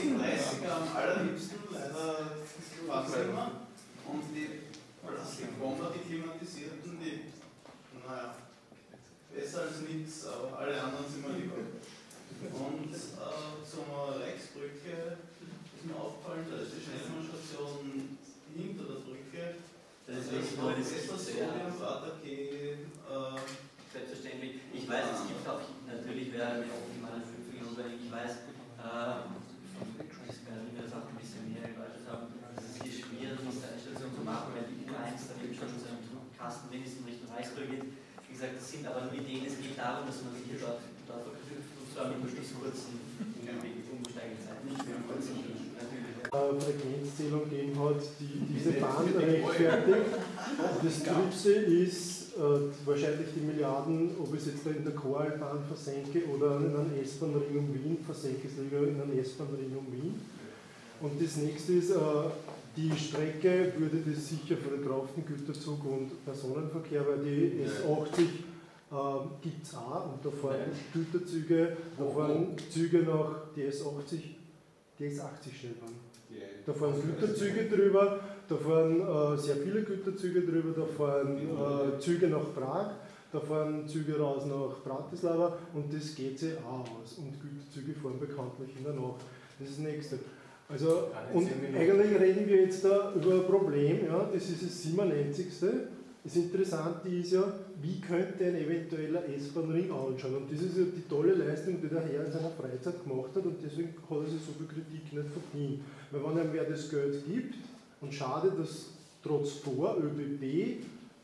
die 30er am allerliebsten leider fast immer. Und die Bomber, die klimatisierten, die, naja, besser als nichts, aber alle anderen sind mir lieber. Und zur Reichsbrücke ist mir aufgefallen, da ist die Schnellbahnstation hinter der Brücke. Das ist wirklich nur das selbstverständlich. Ich weiß, es gibt auch, natürlich wäre eine optimale Verfügung, weil ich weiß, wir das auch ein bisschen mehr in Deutschland haben, dass es hier schwierig ist, eine Station zu machen, weil die U1 dann eben schon zu einem Kasten wenigstens Richtung Reichsbrücke geht. Wie gesagt, das sind aber nur Ideen, es geht darum, dass man sich hier dort verknüpft und zwar mit möglichst kurzen Umsteigezeiten. Nicht mehr kurzen, natürlich. Frequenzzählung gegeben hat, die diese Bahn rechtfertigt. Das dritte ist wahrscheinlich die Milliarden, ob ich es jetzt da in der Choralbahn versenke oder in einem S-Bahn-Ring um Wien versenke, es lieber in einem S-Bahn-Ring um Wien. Und das nächste ist, die Strecke würde das sicher verkraften, Güterzug und Personenverkehr, weil die S80 gibt es auch und da fahren Güterzüge, da fahren Züge nach die S80 Schnellbahn. Da fahren Güterzüge drüber, da fahren sehr viele Güterzüge drüber, da fahren Züge nach Prag, da fahren Züge raus nach Bratislava und das geht sich auch aus. Und Güterzüge fahren bekanntlich in der Nacht. Das ist das Nächste. Also, und eigentlich reden wir jetzt da über ein Problem, ja, das ist das 97. Das Interessante ist ja, wie könnte ein eventueller S-Bahn-Ring anschauen. Und das ist ja die tolle Leistung, die der Herr in seiner Freizeit gemacht hat und deswegen hat er sich so viel Kritik nicht verdient. Weil wenn einem wer das Geld gibt, und schade, dass trotz ÖBB,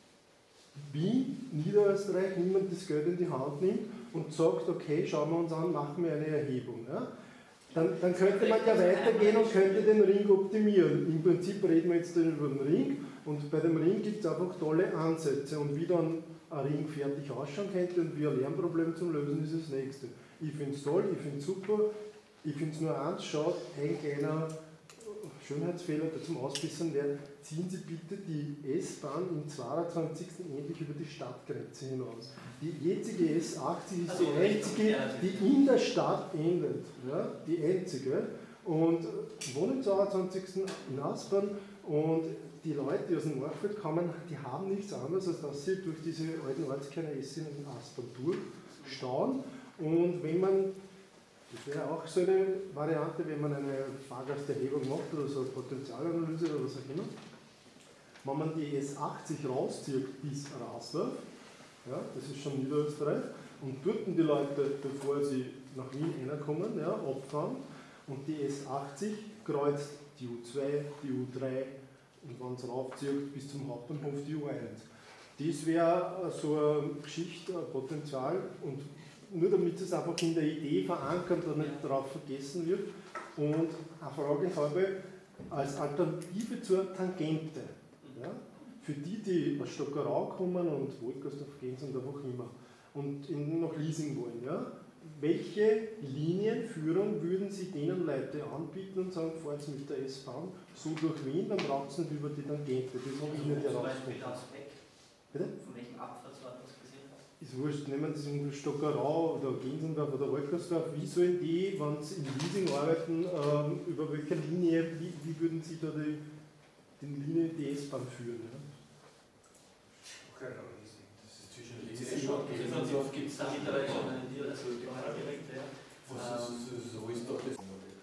Wien, Niederösterreich niemand das Geld in die Hand nimmt und sagt, okay, schauen wir uns an, machen wir eine Erhebung. Ja? Dann könnte man ja weitergehen und könnte den Ring optimieren. Im Prinzip reden wir jetzt über den Ring und bei dem Ring gibt es einfach tolle Ansätze und wie dann ein Ring fertig ausschauen könnte und wie ein Lärmproblem zum Lösen ist das nächste. Ich finde es toll, ich finde es super, ich finde es nur eins, schaut, ein kleiner Schönheitsfehler, der zum Ausbessern wäre, ziehen Sie bitte die S-Bahn im 22. endlich über die Stadtgrenze hinaus. Die jetzige S80 ist die einzige, die in der Stadt endet. Ja, die einzige. Und ich wohne im 22. in Aspern und die Leute, die aus dem Morfeld kommen, die haben nichts anderes, als dass sie durch diese alten Ortskerne Essen in Aspern durchstauen. Und wenn man, das wäre auch so eine Variante, wenn man eine Fahrgasterhebung macht oder so eine Potenzialanalyse oder was auch immer, wenn man die S80 rauszieht bis Rasdorf, ja, das ist schon Niederösterreich, und dort die Leute, bevor sie nach Wien reinkommen, ja, abfahren, und die S80 kreuzt die U2, die U3 und wenn es raufzieht bis zum Hauptbahnhof die U1. Das wäre so eine Geschichte, ein Potenzial, und nur damit es einfach in der Idee verankert und nicht darauf vergessen wird. Und eine Frage habe als Alternative zur Tangente. Ja, für die aus Stockerau kommen und Wolkersdorf gehen und einfach immer und nach Liesing wollen. Ja, welche Linienführung würden Sie denen Leute anbieten und sagen, fahrt mit der S-Bahn so durch Wien, dann braucht es nicht über die Tangente. Das habe ich nicht herausgefunden. Bitte? Von welchem Abfahrtsort aus gesehen? Ist wurscht, nehmen Sie in Stockerau oder Gensendorf oder Wolkersdorf, wie sollen die, wenn sie in Liesing arbeiten, über welche Linie, wie würden Sie da die Linie, die S-Bahn führen? Ja? Okay, das ist zwischen Liesing gibt es da mittlerweile schon einen Deal, also direkt, ja. So ist doch das.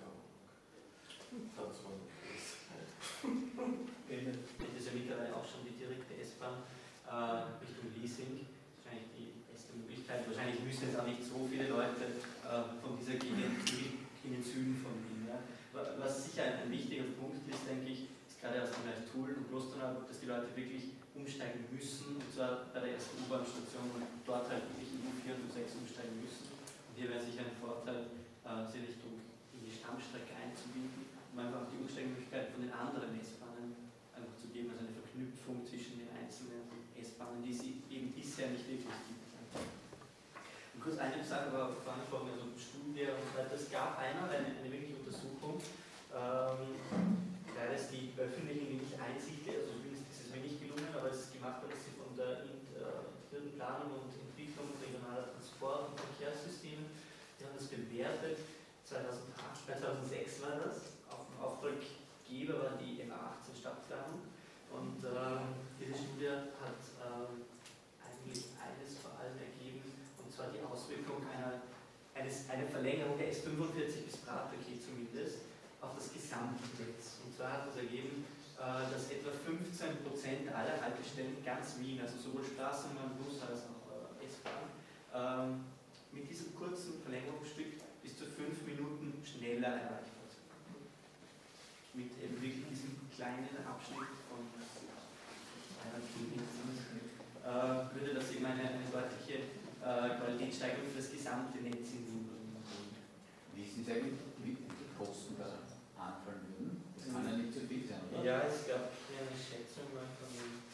Das ist ja mittlerweile auch schon die direkte S-Bahn Richtung Liesing. Wahrscheinlich die beste Möglichkeit. Wahrscheinlich müssen jetzt auch nicht so viele Leute von dieser Gegend in den Süden von Wien. Ja. Was sicher ein wichtiger Punkt ist, denke ich, ist gerade aus dem Bereich Tulln und Klosterneuburg, dass die Leute wirklich umsteigen müssen, und zwar bei der ersten U-Bahn-Station und dort halt wirklich in U4 und U6 umsteigen müssen. Und hier wäre sicher ein Vorteil, sie Richtung in die Stammstrecke einzubinden, um einfach die Umsteigemöglichkeit von den anderen S-Bahnen einfach zu geben, also eine Verknüpfung zwischen den einzelnen S-Bahnen, die sie eben bisher nicht wirklich gibt. Und kurz eine Sache war angesprochen, also Studie und so weiter. Es gab einmal eine wirkliche Untersuchung, leider ist die öffentliche nicht einsichtig, also zumindest ist es mir nicht gelungen, aber es ist gemacht worden, dass sie von der integrierten Planung und Entwicklung regionaler Transport- und Verkehrssysteme, die haben das bewertet. 2006 war war das. Auftraggeber war die MA18 Stadtplanung und diese Studie hat eigentlich eines vor allem ergeben, und zwar die Auswirkung einer Verlängerung der S45 bis Pratpaket zumindest auf das Gesamtnetz. Und zwar hat das ergeben, dass etwa 15% aller Haltestellen ganz Wien, also sowohl Straßenbahn, Bus als auch S-Bahn, mit diesem kurzen Verlängerungsstück bis zu 5 Minuten schneller erreichbar sind. Mit eben wirklich diesem kleinen Abschnitt von 200 Kilometern würde das eben eine deutliche Qualitätssteigerung für das gesamte Netz in Wien bringen. Wissen Sie eigentlich, wie die Kosten da anfallen würden? Das kann ja nicht so viel sein, oder? Ja, es gab hier eine Schätzung mal von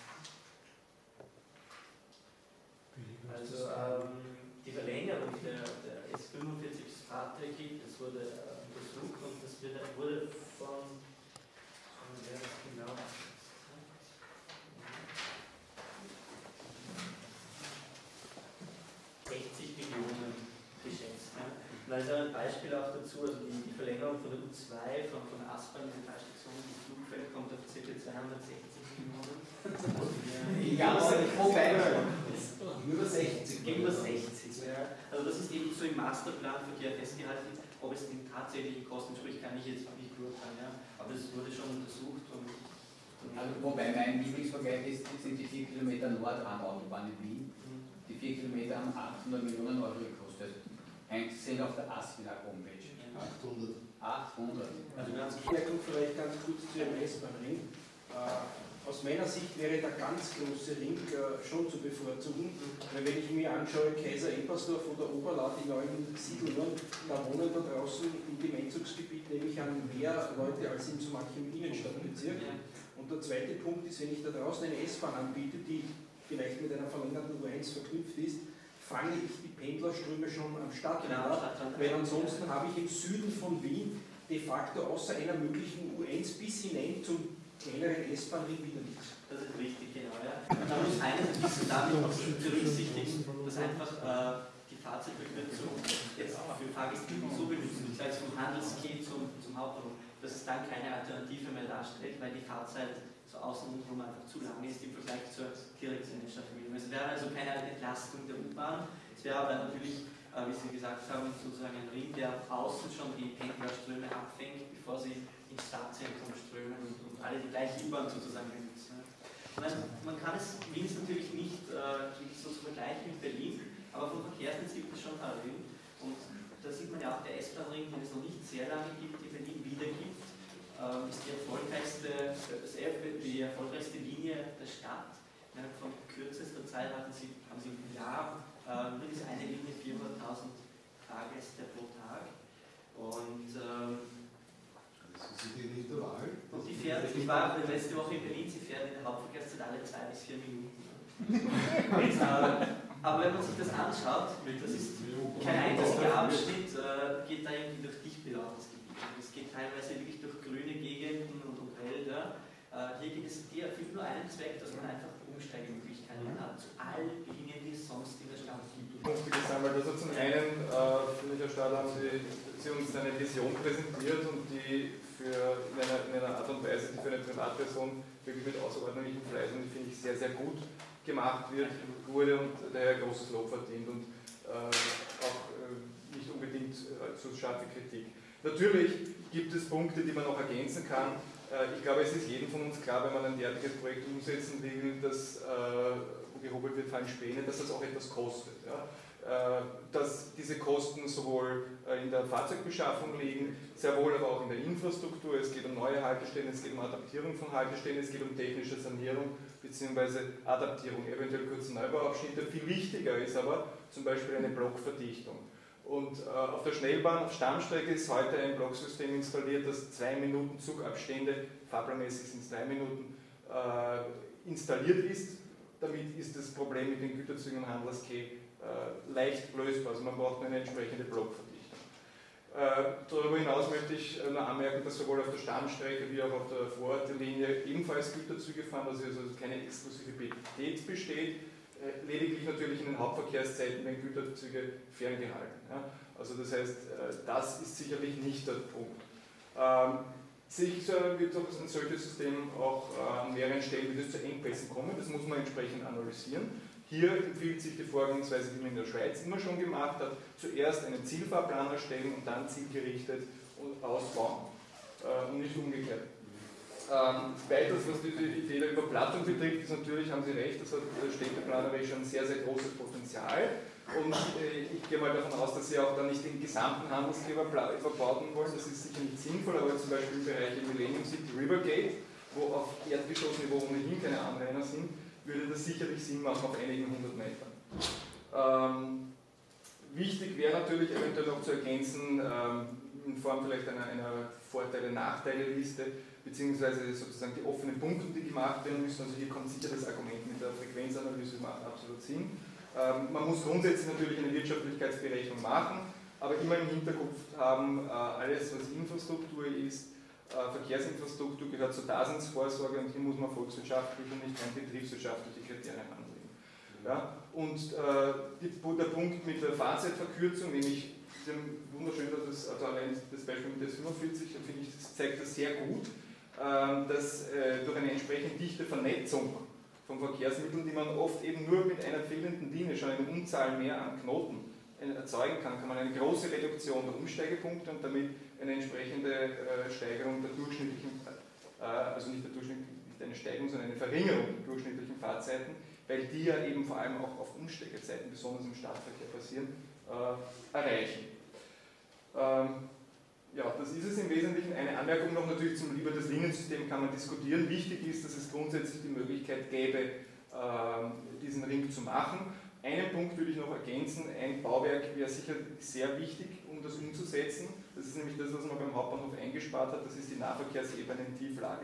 die Verlängerung der S45 bis Pratpaket, das wurde untersucht und das wurde von wer das genau 60 Millionen geschätzt. Ja. Und also ein Beispiel auch dazu, also die Verlängerung von der U2 von Aspern, diese Talstation bis Flugfeld, kommt auf ca. 260 Millionen. Ja, wobei, über 60. Über 60, ja. Also das ist eben so im Masterplanverkehr festgehalten, ob es den tatsächlichen Kosten entspricht, kann ich jetzt nicht beurteilen, ja. Aber es wurde schon untersucht und also, wobei mein Lieblingsvergleich sind die 4 Kilometer Nordrahn-Autobahn in Wien. Die 4 Kilometer haben 800 Millionen Euro gekostet. Sind auf der ASFINAG-Homepage. 800. 800. also ganz Bemerkung vielleicht ganz kurz zu dem S-Bahn-Ring. Aus meiner Sicht wäre der ganz große Ring schon zu bevorzugen, weil wenn ich mir anschaue, Kaiser-Ebersdorf oder Oberlath, die neuen Siedlungen, da wohnen da draußen in dem Einzugsgebiet nämlich an mehr Leute als in so manchem Innenstadtbezirk. Und der zweite Punkt ist, wenn ich da draußen eine S-Bahn anbiete, die vielleicht mit einer verlängerten U1 verknüpft ist, fange ich die Pendlerströme schon am Stadtrand ab, weil ansonsten habe ich im Süden von Wien de facto außer einer möglichen U1 bis hinein zum kleineren S-Bahn-Ring wieder nichts. Das ist richtig, genau. Ja. Und man muss eines ein bisschen damit auch berücksichtigen, dass einfach die Fahrzeugverkürzung jetzt für Fahrgäste so benutzen, das heißt vom Handelsgate zum Hauptbahnhof, dass es dann keine Alternative mehr darstellt, weil die Fahrzeit so außenrum einfach zu lang ist im Vergleich zur direkten Innenstadtverbindung. Es wäre also keine Entlastung der U-Bahn, es wäre aber natürlich, wie Sie gesagt haben, sozusagen ein Ring, der außen schon die Pendlerströme abfängt, bevor sie ins Stadtzentrum strömen und alle die gleiche U-Bahn sozusagen benutzen. Man kann es Wien natürlich nicht so vergleichen mit Berlin, aber vom Verkehrsnetz gibt es schon Parallelen. Und da sieht man ja auch, der S-Bahn-Ring, den es noch nicht sehr lange gibt, in Berlin wiedergibt, ist die erfolgreichste Linie der Stadt. Innerhalb von kürzester Zeit haben sie im Jahr nur diese eine Linie 400.000 Fahrgäste pro Tag. Und die fährt, ich war letzte Woche in Berlin, sie fährt in der Hauptverkehrszeit alle 2 bis 4 Minuten. Aber wenn man sich das anschaut, das ist kein einziger Abschnitt, geht da irgendwie durch dicht belaufenes Gebiet. Es geht teilweise wirklich durch grüne Gegenden und Wälder. Hier geht es, die erfüllt nur einen Zweck, dass man einfach Umsteigemöglichkeiten hat zu allen Linien, die es sonst in der Stadt gibt. Also zum einen, finde ich, Herr Stahl, haben Sie uns eine Vision präsentiert und die in einer Art und Weise, die für eine Privatperson wirklich mit außerordentlichem Fleiß und finde ich sehr, sehr gut gemacht wurde und daher großes Lob verdient und auch nicht unbedingt zu scharfe Kritik. Natürlich gibt es Punkte, die man noch ergänzen kann. Ich glaube, es ist jedem von uns klar, wenn man ein derartiges Projekt umsetzen will, dass gehobelt wird, fallen Späne, dass das auch etwas kostet. Ja? Dass diese Kosten sowohl in der Fahrzeugbeschaffung liegen, sehr wohl aber auch in der Infrastruktur. Es geht um neue Haltestellen, es geht um Adaptierung von Haltestellen, es geht um technische Sanierung bzw. Adaptierung, eventuell kurze Neubauabschnitte. Viel wichtiger ist aber zum Beispiel eine Blockverdichtung. Und auf der Schnellbahn, auf Stammstrecke ist heute ein Blocksystem installiert, das 2 Minuten Zugabstände, fahrplanmäßig sind es 3 Minuten, installiert ist. Damit ist das Problem mit den Güterzügen am Handelsquai leicht lösbar, also man braucht nur eine entsprechende Blockverdichtung. Darüber hinaus möchte ich nur anmerken, dass sowohl auf der Stammstrecke wie auch auf der Vorortlinie ebenfalls Güterzüge fahren, also keine Exklusivität besteht, lediglich natürlich in den Hauptverkehrszeiten werden Güterzüge ferngehalten. Ja? Also das heißt, das ist sicherlich nicht der Punkt. Wird ein solches System auch an mehreren Stellen wird es zu Engpässen kommen, das muss man entsprechend analysieren. Hier empfiehlt sich die Vorgehensweise, die man in der Schweiz immer schon gemacht hat, zuerst einen Zielfahrplan erstellen und dann zielgerichtet ausbauen und nicht umgekehrt. Weiters, was diese Idee der Überplattung betrifft, ist natürlich, haben Sie recht, das hat städteplanerisch schon ein sehr, sehr großes Potenzial. Und ich gehe mal davon aus, dass Sie auch da nicht den gesamten Handelsgeber verbauten wollen. Das ist sicher nicht sinnvoll, aber zum Beispiel im Bereich Millennium City Rivergate, wo auf Erdgeschossniveau ohnehin keine Anrainer sind, würde das sicherlich Sinn machen auf einigen 100 Metern. Wichtig wäre natürlich eventuell noch zu ergänzen, in Form vielleicht einer Vorteile-Nachteile-Liste, beziehungsweise sozusagen die offenen Punkte, die gemacht werden müssen. Also hier kommt sicher das Argument mit der Frequenzanalyse, macht absolut Sinn. Man muss grundsätzlich natürlich eine Wirtschaftlichkeitsberechnung machen, aber immer im Hinterkopf haben, alles was Infrastruktur ist, Verkehrsinfrastruktur gehört zur Daseinsvorsorge und hier muss man volkswirtschaftliche und nicht rein betriebswirtschaftliche Kriterien anlegen. Ja? Und der Punkt mit der Fahrzeitverkürzung, nämlich wunderschön, dass also allein das Beispiel mit der 45, finde ich, das zeigt das sehr gut, dass durch eine entsprechend dichte Vernetzung von Verkehrsmitteln, die man oft eben nur mit einer fehlenden Linie, schon eine Unzahl mehr an Knoten erzeugen kann man eine große Reduktion der Umsteigepunkte und damit eine entsprechende Steigerung der durchschnittlichen, also nicht eine Steigerung, sondern eine Verringerung der durchschnittlichen Fahrzeiten, weil die ja eben vor allem auch auf Umsteigezeiten, besonders im Stadtverkehr passieren, erreichen. Ja, das ist es im Wesentlichen. Eine Anmerkung noch natürlich zum Lieber des Liniensystem kann man diskutieren. Wichtig ist, dass es grundsätzlich die Möglichkeit gäbe, diesen Ring zu machen. Einen Punkt würde ich noch ergänzen, ein Bauwerk wäre sicher sehr wichtig, um das umzusetzen. Das ist nämlich das, was man beim Hauptbahnhof eingespart hat, das ist die Nahverkehrsebenen-Tieflage.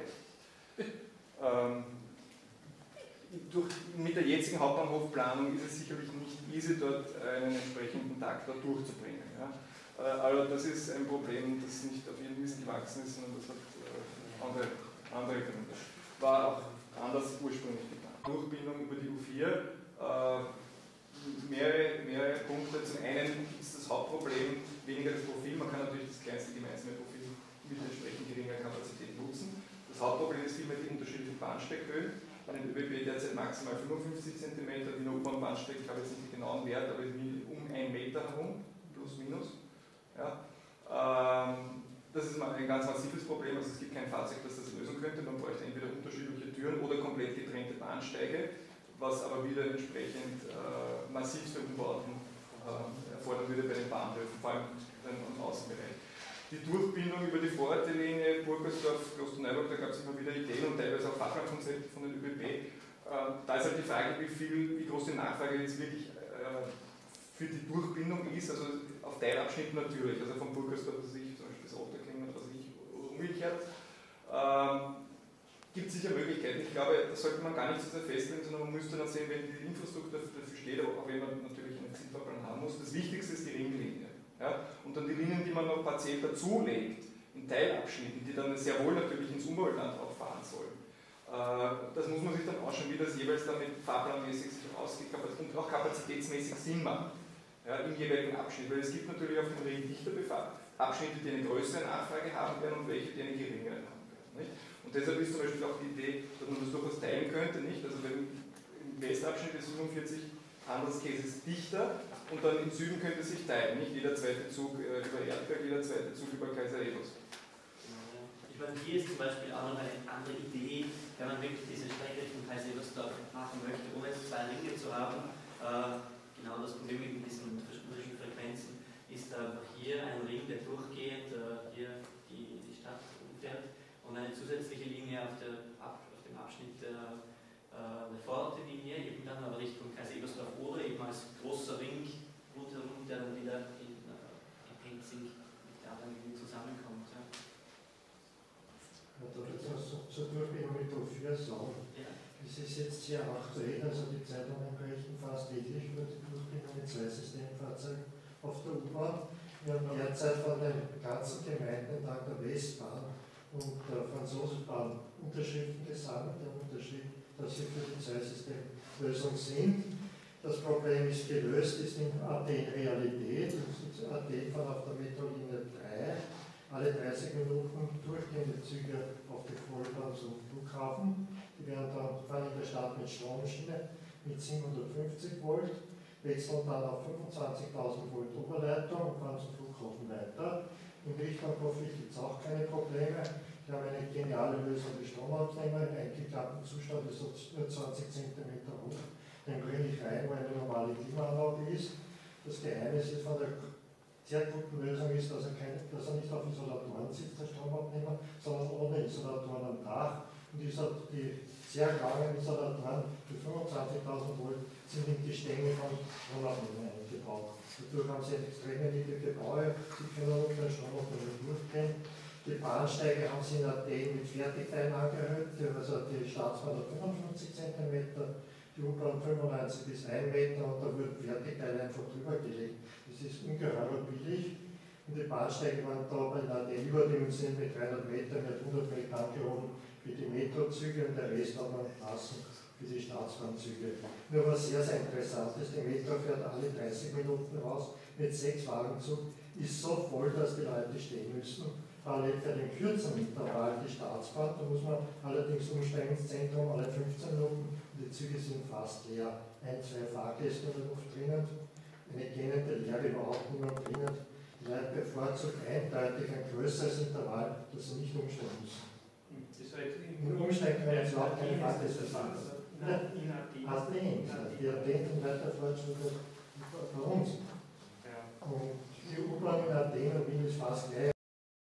Mit der jetzigen Hauptbahnhofplanung ist es sicherlich nicht easy, dort einen entsprechenden Takt da durchzubringen. Ja. Aber das ist ein Problem, das nicht auf jeden Mist gewachsen ist, sondern das hat andere Gründe. War auch anders ursprünglich geplant. Durchbindung über die U4, mehrere Punkte. Zum einen ist das Hauptproblem weniger das Profil, man kann natürlich das kleinste gemeinsame Profil mit entsprechend geringer Kapazität nutzen. Das Hauptproblem ist vielmehr die unterschiedlichen Bahnsteighöhen. Bei den ÖBB derzeit maximal 55 cm, die U-Bahn-Bahnsteig, ich habe jetzt nicht den genauen Wert, aber um 1 Meter herum, plus minus. Ja. Das ist mal ein ganz massives Problem, also es gibt kein Fahrzeug, das das lösen könnte, man bräuchte entweder unterschiedliche Türen oder komplett getrennte Bahnsteige, was aber wieder entsprechend massivste Umbauten erfordern würde bei den Bahnhöfen, vor allem im Außenbereich. Die Durchbindung über die Vorortlinie Burgersdorf, Klosterneuburg, da gab es immer wieder Ideen und teilweise auch Fachlandkonzepte von den ÖBB. Da ist halt die Frage, wie groß die Nachfrage jetzt wirklich für die Durchbindung ist, also auf Teilabschnitten natürlich, also von Burgersdorf, zum Beispiel das Otterkring oder umgekehrt. Gibt sicher Möglichkeiten. Ich glaube, das sollte man gar nicht so sehr festlegen, sondern man müsste dann sehen, wenn die Infrastruktur dafür steht, auch wenn man natürlich einen Zielfahrplan haben muss. Das Wichtigste ist die Ringlinie. Ja? Und dann die Linien, die man noch partiell dazulegt, in Teilabschnitten, die dann sehr wohl natürlich ins Umweltland auch fahren sollen. Das muss man sich dann anschauen, wie das jeweils dann mit fahrplanmäßig sich ausgeht und auch kapazitätsmäßig Sinn macht. Ja, im jeweiligen Abschnitt. Weil es gibt natürlich auf dem Ring dichter Abschnitte, die eine größere Nachfrage haben werden und welche, die eine geringere haben werden. Nicht? Und deshalb ist zum Beispiel auch die Idee, dass man das durchaus teilen könnte. Nicht? Also im Westabschnitt ist 47 Handelscases dichter und dann im Süden könnte es sich teilen. Nicht jeder zweite Zug über Erdberg, jeder zweite Zug über Kaiser Ewers. Ich meine, hier ist zum Beispiel auch noch eine andere Idee, wenn man wirklich diese Strecke Richtung Kaiser Ewers machen möchte, ohne jetzt 2 Ringe zu haben. Genau das Problem mit diesen unterschiedlichen Frequenzen ist einfach hier ein Ring, der durchgehend hier die Stadt umfährt und eine zusätzliche Linie auf dem Abschnitt der Vorortlinie, eben dann aber Richtung Kaiser Ebersdorf oder eben als großer Ring rundherum, der dann wieder in Penzing mit der anderen Linie zusammenkommt. Ja. Da wird es zur Durchbindung mit U4 sagen. Ja. Es ist jetzt sehr aktuell, also die Zeitungen berichten fast täglich über die Durchbindung mit 2 Systemfahrzeugen auf der U-Bahn. Wir haben derzeit von den ganzen Gemeinden entlang der Westbahn und der Franzosenbahn Unterschriften gesammelt, der Unterschrift, dass sie für die 2-System-Lösung sind. Das Problem ist gelöst, ist in Athen Realität. In Athen fahren auf der Metrolinie 3 alle 30 Minuten durchgehende Züge auf die Vollbahn zum Flughafen. Die werden dann fahren in der Stadt mit Stromschiene mit 750 Volt, wechseln dann auf 25.000 Volt Oberleitung und fahren zum Flughafen weiter. In Richtung Profit gibt es auch keine Probleme. Wir haben eine geniale Lösung, die Stromabnehmer im eingeklappten Zustand ist so nur 20 cm hoch. Den bringe ich rein, wo eine normale Klimaanlage ist. Das Geheimnis ist von der sehr guten Lösung ist, dass er nicht auf Isolatoren sitzt, der Stromabnehmer, sondern ohne Isolatoren am Dach. Und die sehr langen Isolatoren für 25.000 Volt sind in die Stängel von Stromabnehmern eingebaut. Dadurch haben sie eine extreme niedrige Bauer, sie können unter den Stromabnehmer durchgehen. Die Bahnsteige haben sie in Athen mit Fertigteilen angehört, also die Staatsbahn hat 55 cm, die U-Bahn 95 bis 1 Meter und da wurden Fertigteile einfach drüber gelegt. Das ist ungeheuer billig und die Bahnsteige waren da bei Athen überdimensioniert mit 300 Metern, mit 100 Meter angehoben für die Metrozüge und der Rest hat man lassen für die Staatsbahnzüge. Nur was sehr, sehr interessant ist, die Metro fährt alle 30 Minuten raus mit 6 Wagenzug, ist so voll, dass die Leute stehen müssen. Parallel für den kürzeren Intervall die Staatsbahn, da muss man allerdings umsteigen ins Zentrum alle 15 Minuten und die Züge sind fast leer. 1, 2 Fahrgäste in der Luft drinnen, eine gähnende Leere überhaupt niemand drinnen. Die Leute bevorzugt eindeutig ein größeres Intervall, dass sie nicht umsteigen müssen. In Umsteigen können sie überhaupt keine Fahrgäste fahren. In Athen. Die Athen sind weiter fortschrittlich bei uns. Und die U-Bahn in Athen und Wien ist fast gleich.